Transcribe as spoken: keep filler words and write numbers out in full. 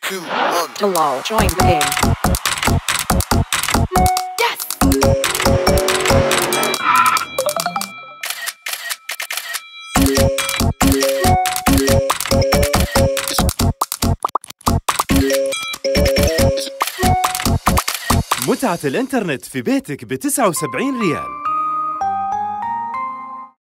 two, one. Hello, join the game. Yes! متعة الإنترنت في بيتك ب تسعة وسبعين ريال.